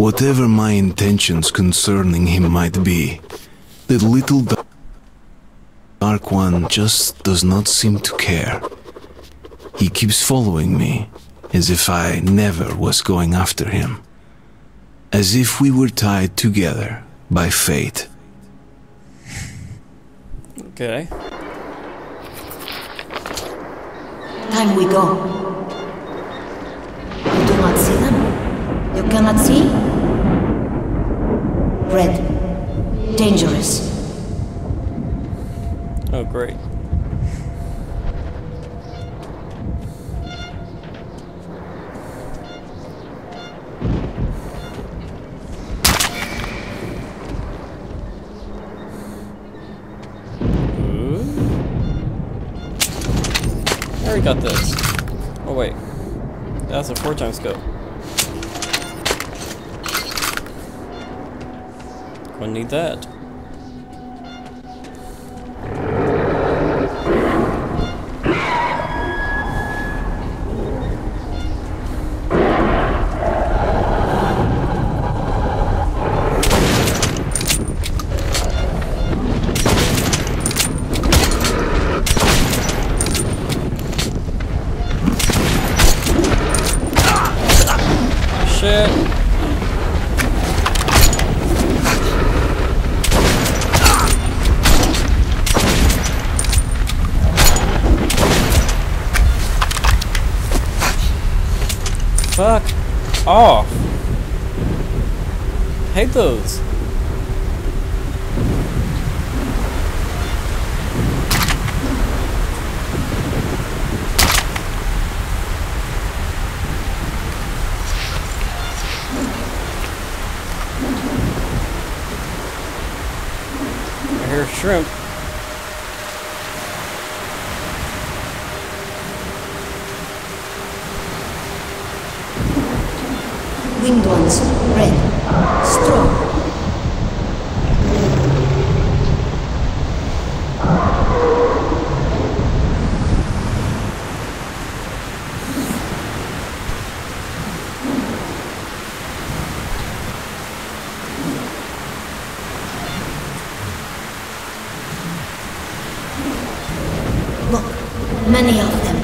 Whatever my intentions concerning him might be, the little Dark One just does not seem to care. He keeps following me, as if I never was going after him. As if we were tied together by fate. Okay. Time we go. You do not see them? You cannot see? Red. Dangerous. Oh, great. I already got this. Oh wait, that's a 4x scope. Gonna need that. Shit. Fuck off. Hate those. I hear shrimp. Winged ones. Red. Strong. Look, many of them.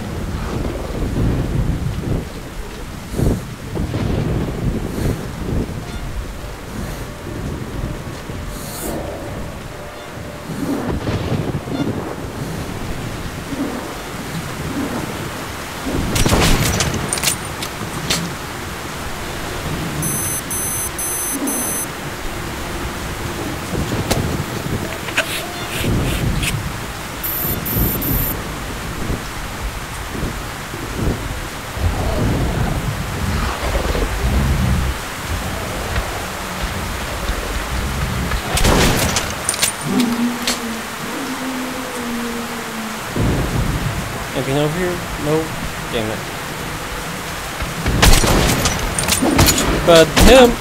Anything over here? No. Damn it. But him.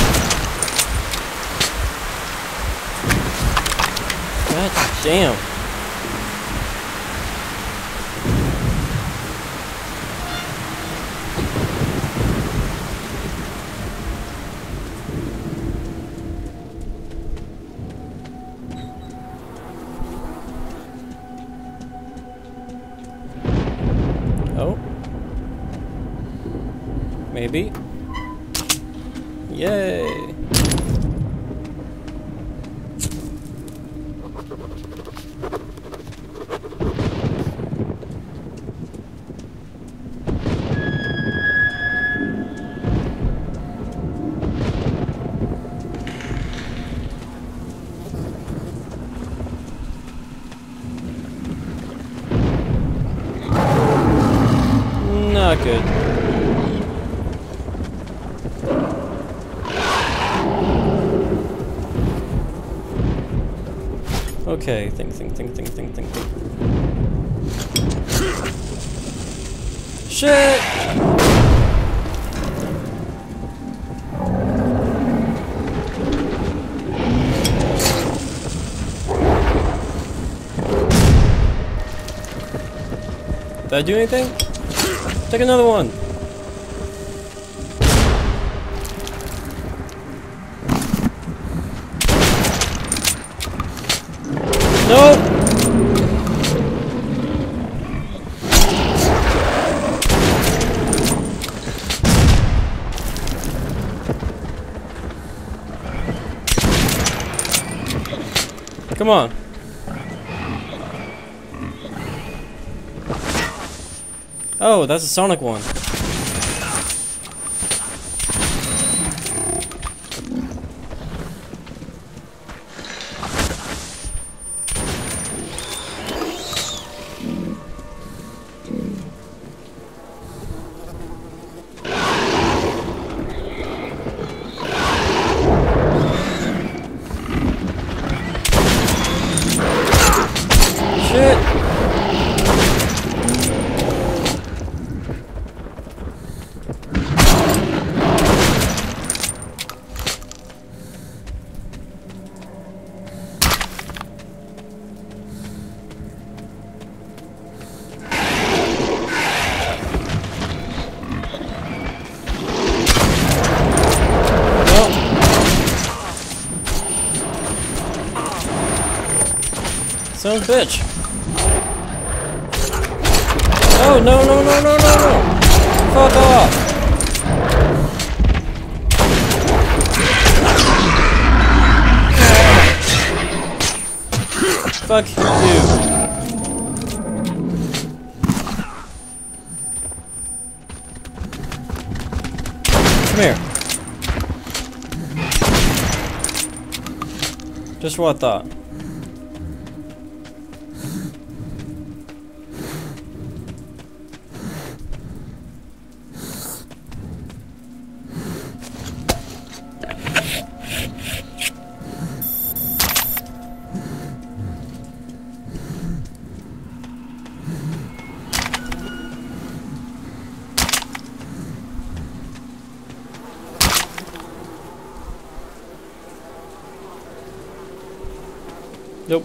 God damn. Oh. Maybe. Yay. Not good. Okay, think. Shit! Did I do anything? Take another one. Come on. Oh, that's a Sonic one. Shit! Son of a bitch. Oh, no, no, no, no, no, no. Fuck off. Fuck you. Come here. Just what I thought. Nope.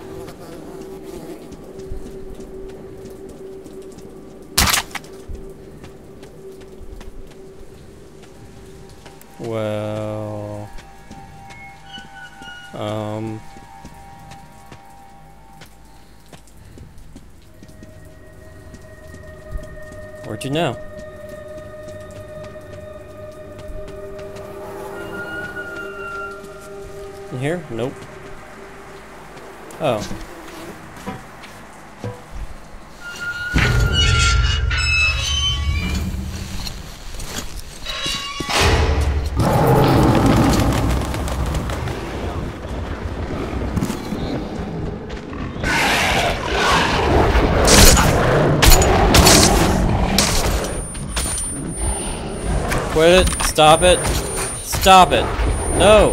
Well, where'd you now? In here? Nope. Oh. Quit it. Stop it. Stop it. No.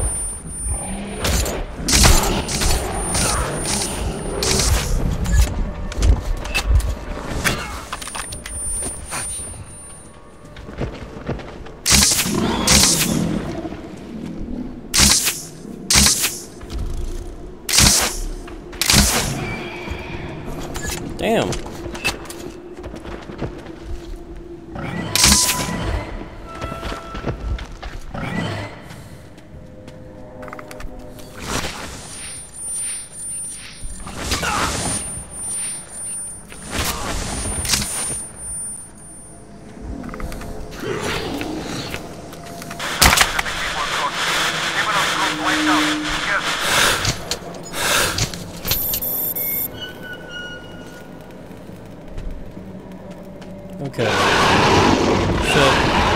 Damn. Okay. Shit.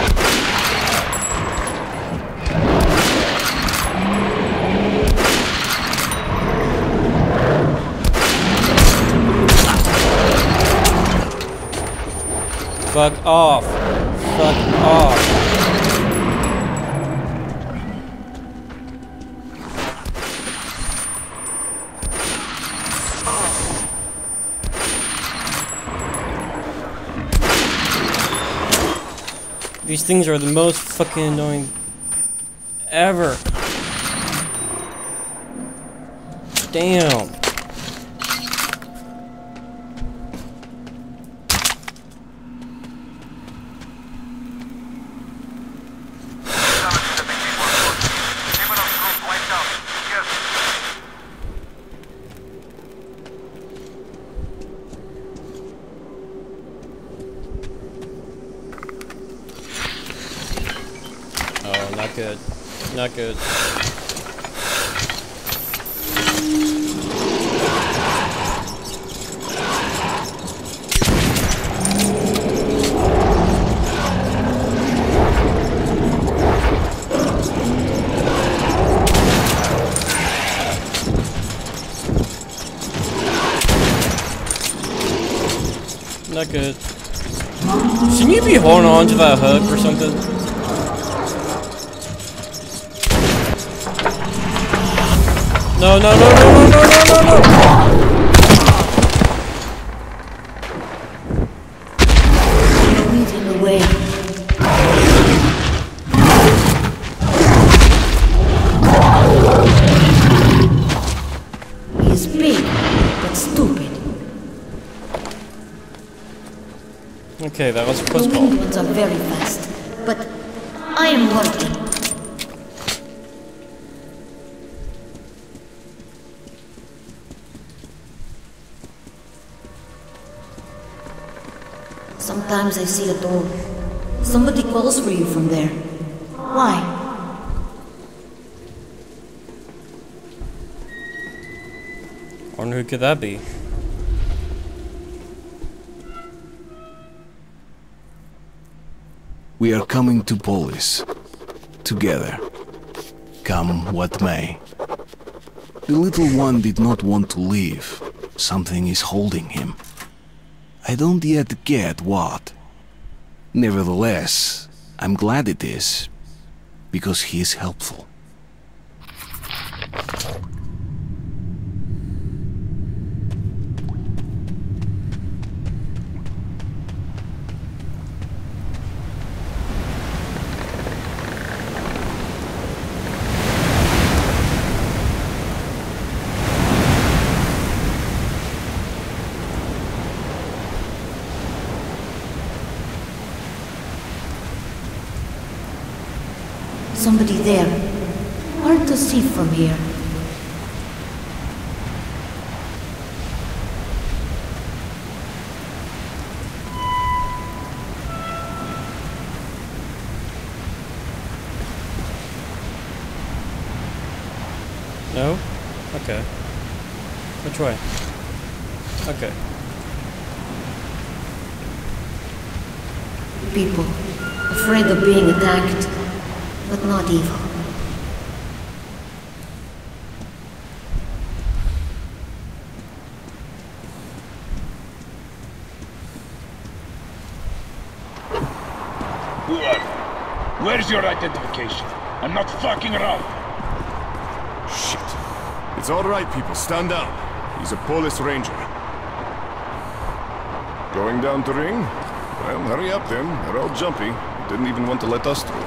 Fuck off. Fuck off. These things are the most fucking annoying ever. Damn. Oh, not good. Not good. Not good. Shouldn't you be holding on to that hook or something? No, no, no, no, no, no, no, no, no! Lead him away. He is big, but stupid. Okay, that was a The push ball. winged ones are very fast, but I am working. Sometimes I see a door. Somebody calls for you from there. Why? Wonder who could that be? We are coming to Polis. Together. Come what may. The little one did not want to leave. Something is holding him. I don't yet get what. Nevertheless, I'm glad it is, because he is helpful. Somebody there. Hard to see from here. No? Okay. Which way? Okay. People, afraid of being attacked, but not evil. Who are you? Where's your identification? I'm not fucking around. Shit. It's all right, people. Stand down. He's a Polis ranger. Going down to ring? Well, hurry up then. They're all jumpy. Didn't even want to let us through.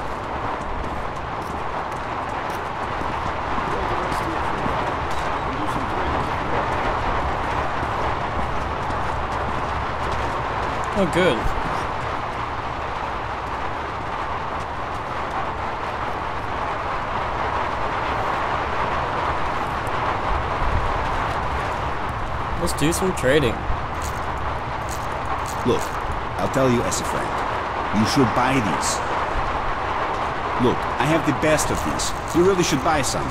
Oh, good. Let's do some trading. Look, I'll tell you as a friend. You should buy these. Look, I have the best of these. You really should buy some.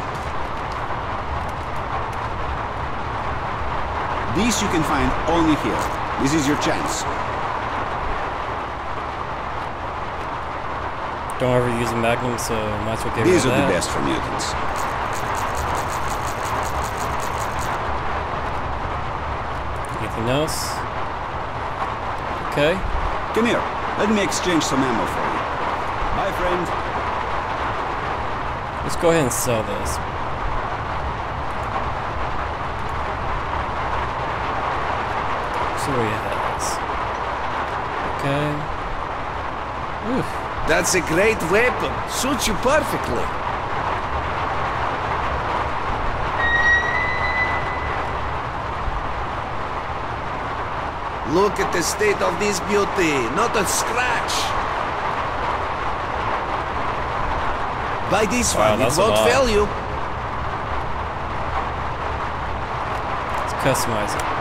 These you can find only here. This is your chance. Don't ever use a Magnum, so might as well get rid These of are that. the best for mutants. Anything else? Okay. Come here. Let me exchange some ammo for you. Bye, friend. Let's go ahead and sell this. See what he has. Okay. Oof. That's a great weapon. Suits you perfectly. Look at the state of this beauty. Not a scratch. Buy this Wow, one. that's It a won't lot. fail you. Let's customize it.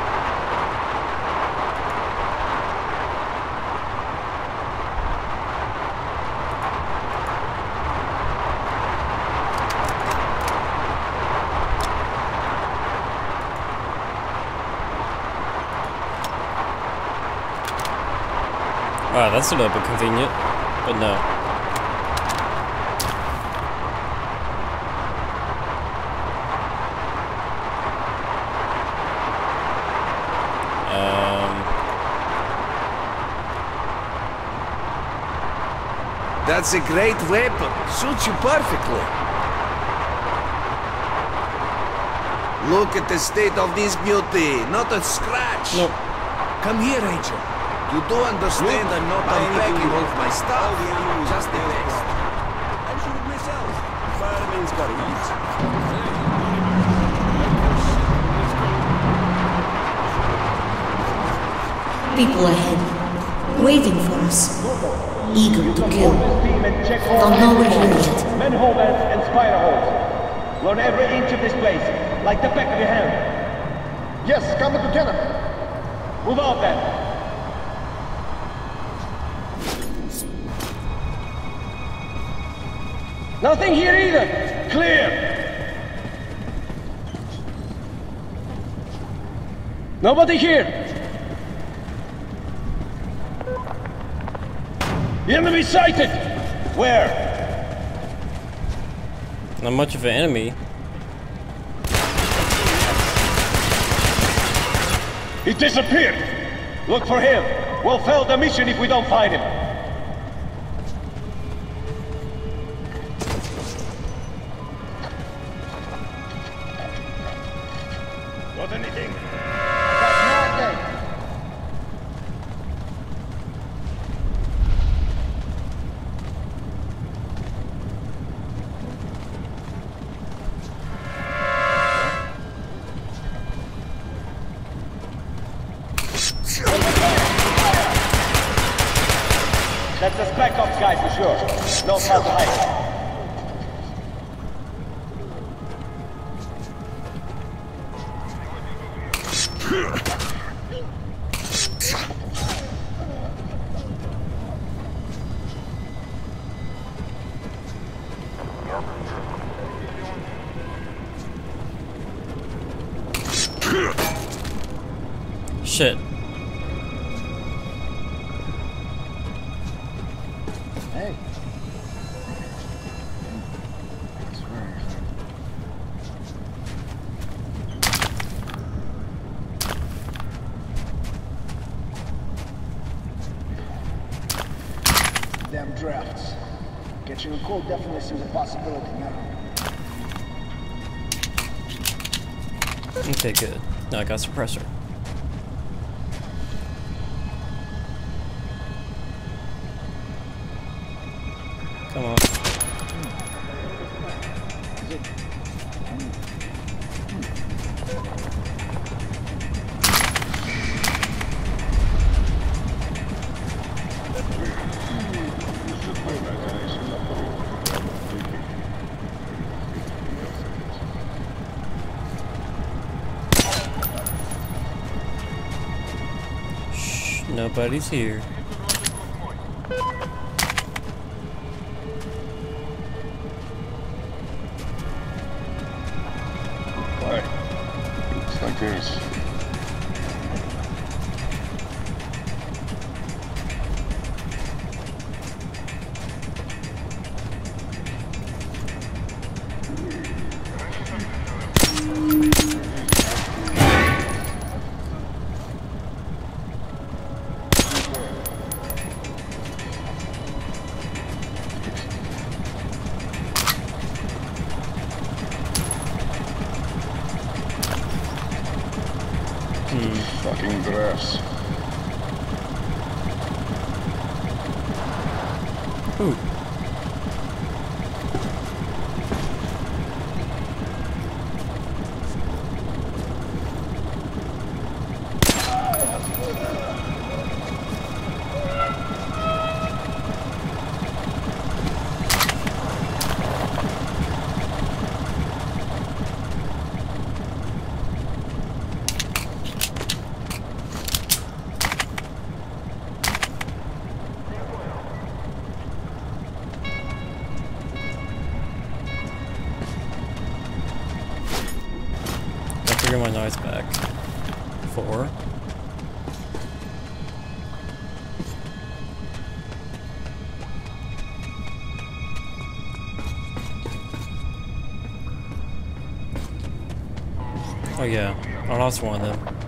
Wow, that's a little bit convenient, but no. That's a great weapon. Suits you perfectly. Look at the state of this beauty. Not a scratch. Nope. Come here, Ranger. You do understand I'm not unpacking all of my stuff. Just the best. I'm sure myself. Fireman's gotta eat. People ahead, waiting for us, eager to kill. Don't know we're here yet. Manhole vents and spider holes. Learn every inch of this place, like the back of your hand. Yes, Combat Lieutenant. Move out then. Nothing here either. Clear. Nobody here. The enemy sighted. Where? Not much of an enemy. He disappeared. Look for him. We'll fail the mission if we don't find him. Got anything? Got nothing. That's a Spec Ops guy for sure. Knows how to hide. Shit. Hey. Damn drafts. Getting a cold definitely seems a possibility now. Okay, good. Now I got suppressor. Come on. Shh, nobody's here. Looks like there's... fucking drafts. Ooh. Bring my knives back. 4. Oh yeah, I lost one of them.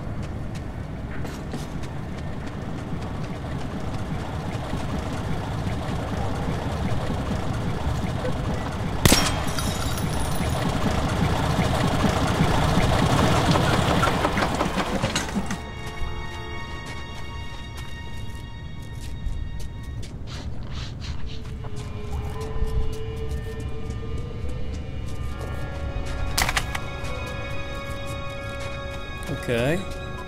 Okay.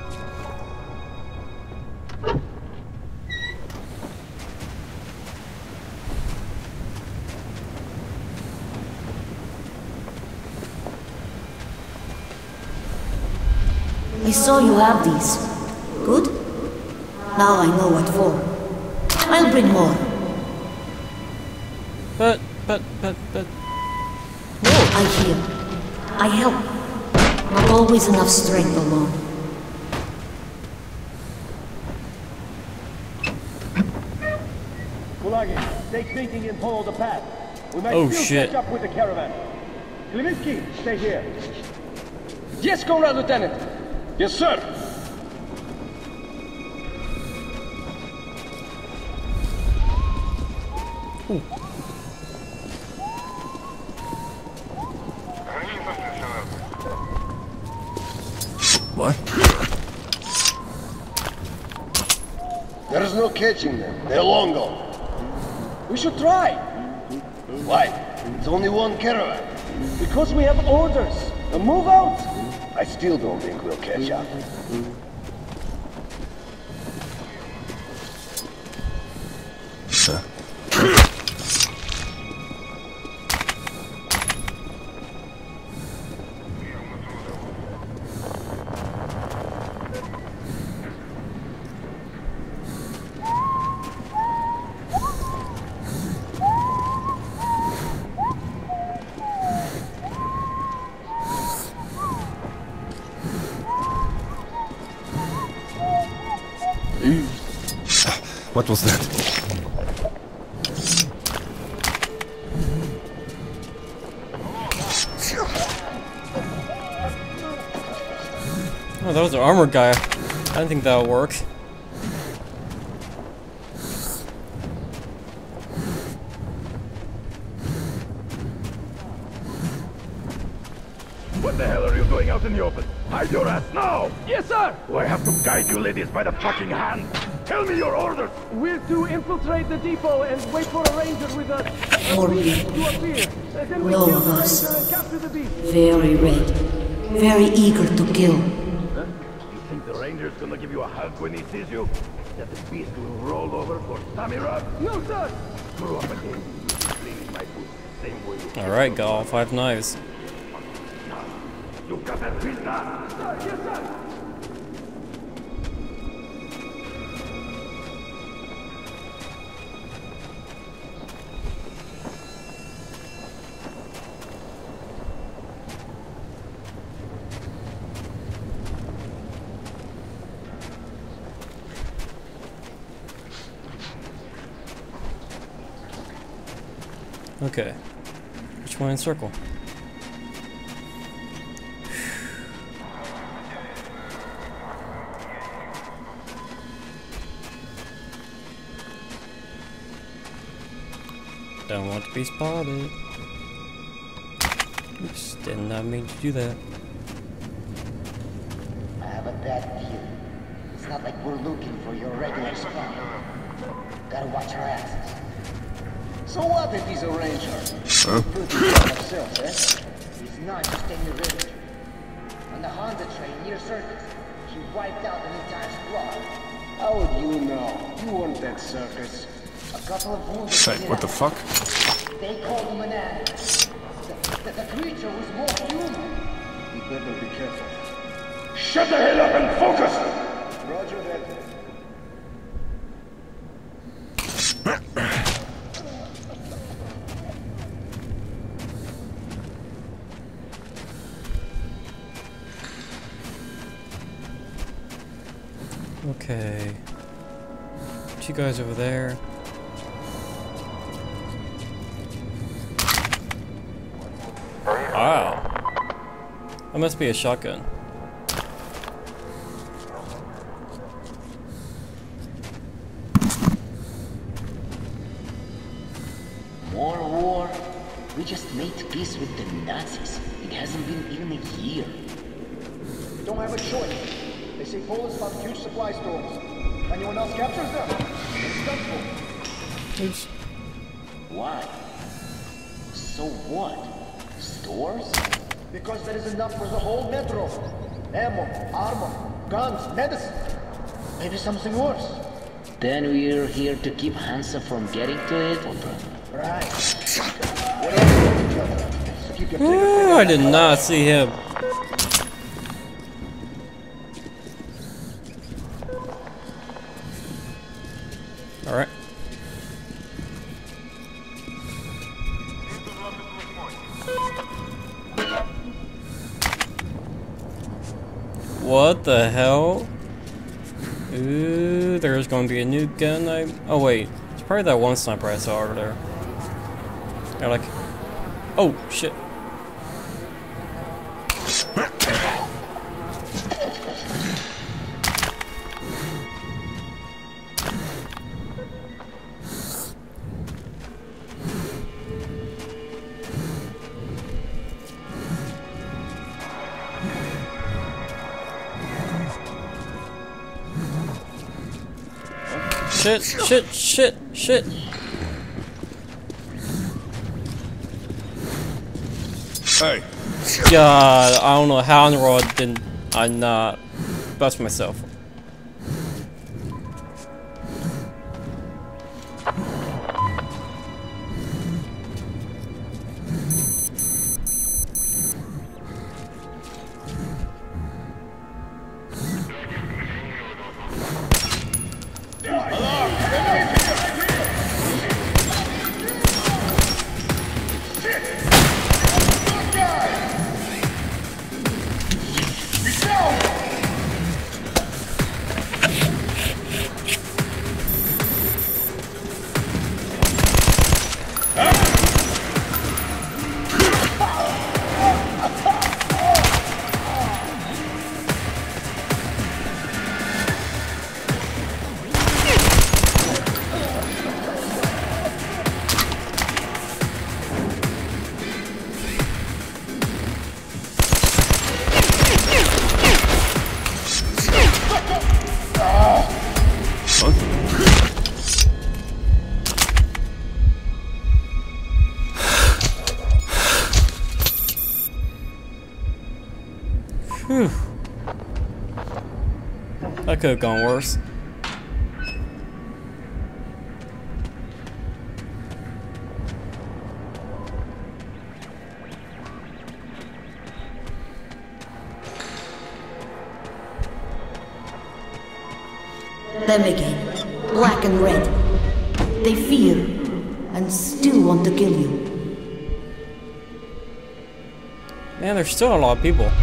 I saw you have these. Good? Now I know what for. I'll bring more. But. I heal. I help. Not always enough strength alone. Kulagi, stay thinking and follow the path. We might Oh, still shit. catch up with the caravan. Klevinsky, stay here. Yes, Comrade Lieutenant. Yes, sir. What? There is no catching them. They're long gone. We should try. Why? It's only one caravan. Because we have orders. A move out. I still don't think we'll catch up. What was that? Oh, that was an armored guy. I didn't think that would work. What the hell are you doing out in the open? Hide your ass now! Yes, sir! Do I have to guide you ladies by the fucking hand? Tell me your orders! We're to infiltrate the depot and wait for a ranger with us. More people. To appear. Then we No kill of the us. ranger and capture the beast. Very red. Very eager to kill. You think the ranger's gonna give you a hug when he sees you? That the beast will roll over for Samirov? No, sir! Screw up again. Cleaning my boots the same way you Alright, got all 5 knives. You got that pizza? Sir, yes, sir! Okay. Which one in circle? Don't want to be spotted. Oops, did not mean to do that. I have a bad feeling. It's not like we're looking for your regular spot. Gotta watch our asses. So what if he's a ranger? Huh? Ourselves, eh? He's not just any village. On the Honda train near Circus, he wiped out an entire squad. How would you know? You weren't that circus. A couple of wounded. Say, what the fuck? They called him an animal. The creature was more human. You better be careful. Shut the hell up and focus! Roger that. Okay. Two guys over there. Wow. That must be a shotgun. More war? We just made peace with the Nazis. It hasn't been even a year. We don't have a choice. They say Poland's found huge supply stores. Anyone else captures them? It's done for. Oops. Why? So what? Stores? Because there is enough for the whole metro. Ammo, armor, guns, medicine. Maybe something worse. Then we're here to keep Hansa from getting to it? Right. We're all going together. So keep your trigger I did not see him. Alright. What the hell? Ooh, there's going to be a new gun. Oh wait, it's probably that one sniper I saw over there. They're like, oh shit. Shit, shit, shit, shit. Hey. God, I don't know how in the world did I not bust myself. Whew. That could have gone worse. Them again, black and red. They fear and still want to kill you. Man, there's still a lot of people.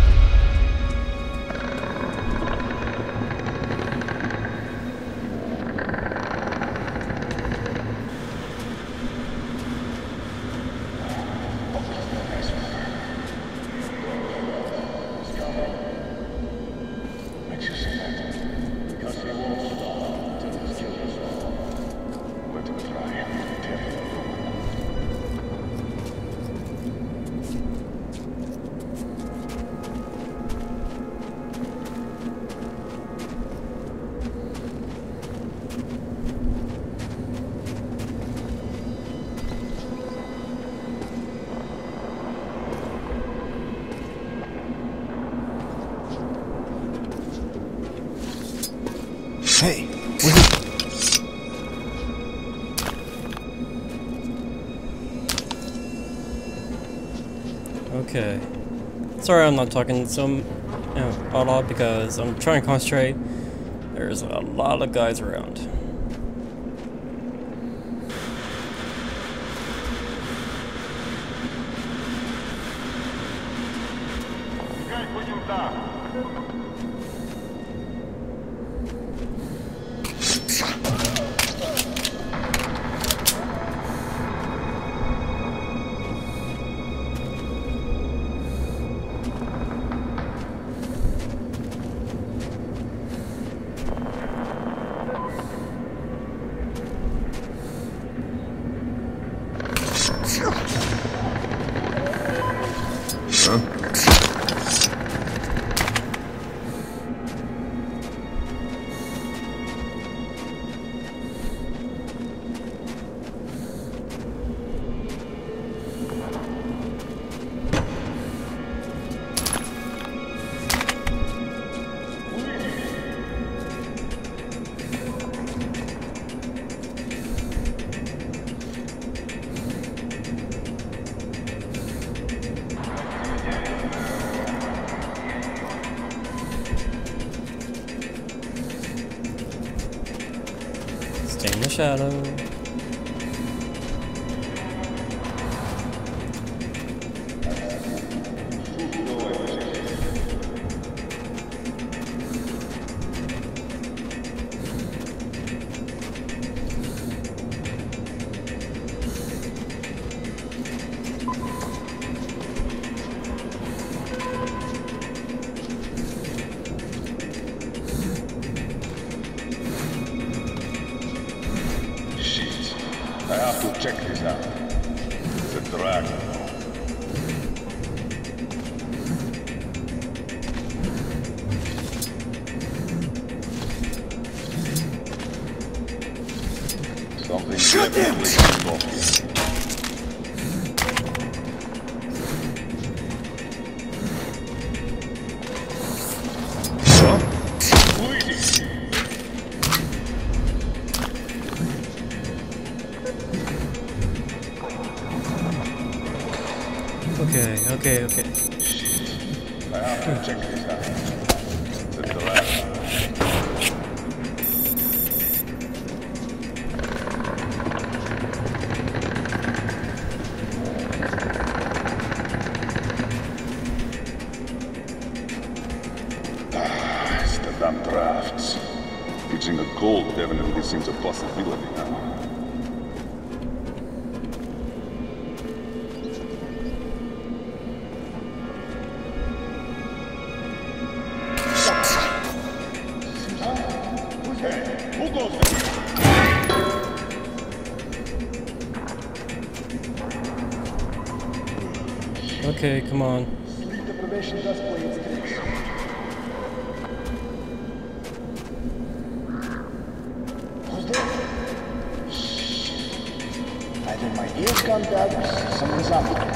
Hey, Okay. Sorry I'm not talking a lot because I'm trying to concentrate. There's a lot of guys around. shadow. I have to check this out. It's a dragon. Something. Shut him! Okay. I have to check this out. It's a dragon. It's the damn drafts. Reaching a goal definitely seems a possibility now. Okay, come on. Sleep deprivation does play its tricks. Who's there? Shh. Either my ears gone bad or someone's out there.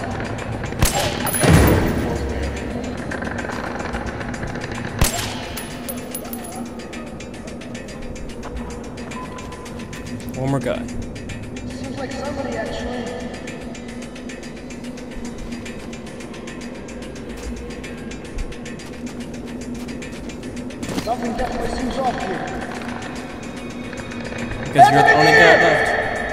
One more guy. Seems like somebody actually. Something definitely seems off here. Because you're the only guy left.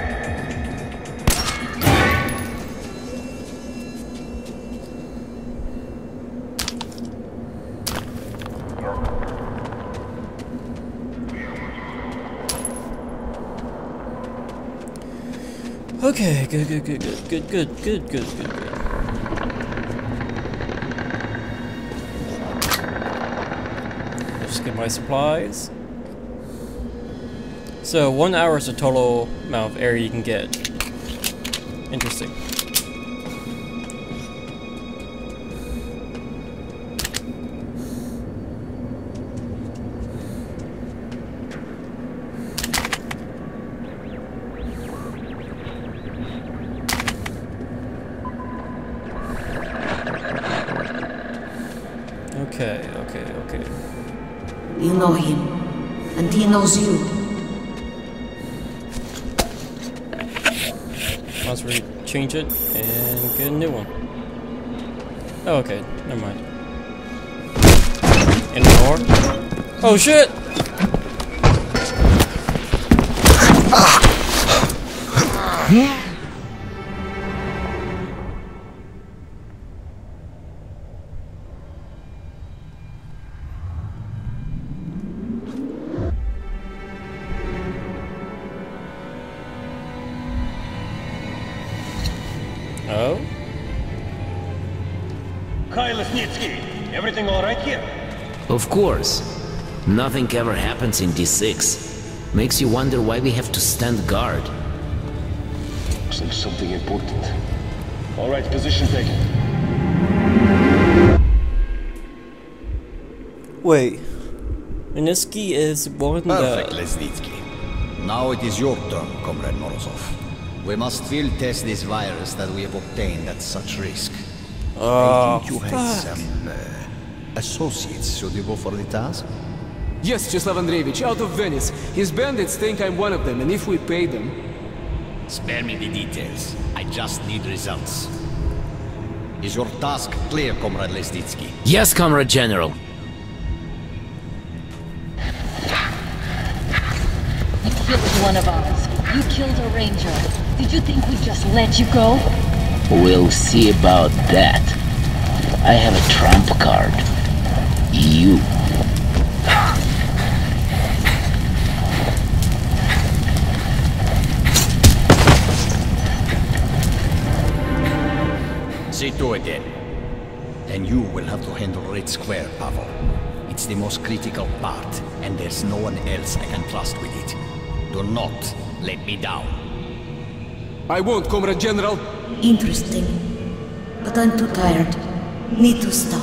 Okay, good. Just get my supplies. So 1 hour is the total amount of area you can get. Interesting. Okay. You know him, and he knows you. Once we change it and get a new one. Oh, okay, never mind. Any more? Oh shit! Oh? Kyle Lesnitsky, everything all right here? Of course. Nothing ever happens in D6. Makes you wonder why we have to stand guard. Looks like something important. All right, position taken. Wait. Lesnitsky is one Perfect, Lesnitsky. Now it is your turn, Comrade Morozov. We must field test this virus that we have obtained at such risk. I think you had some associates suitable for the task? Yes, Czeslaw Andreevich, out of Venice. His bandits think I'm one of them, and if we pay them... Spare me the details. I just need results. Is your task clear, Comrade Lesnitsky? Yes, Comrade General. It was one of ours. You killed a ranger. Did you think we'd just let you go? We'll see about that. I have a trump card. You. See to it then. Then you will have to handle Red Square, Pavel. It's the most critical part, and there's no one else I can trust with it. Do not let me down. I won't, Comrade General. Interesting. But I'm too tired. Need to stop.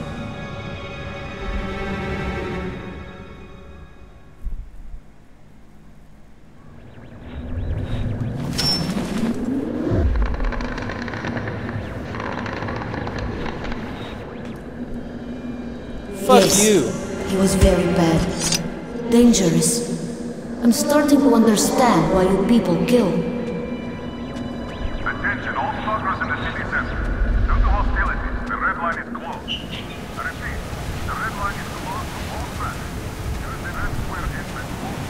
Fuck yes, you. He was very bad. Dangerous. I'm starting to understand why you people kill. Attention, all stalkers in the city center. Due to hostilities, the red line is closed. I repeat, the red line is closed to all traffic. Use the Red Square exit only.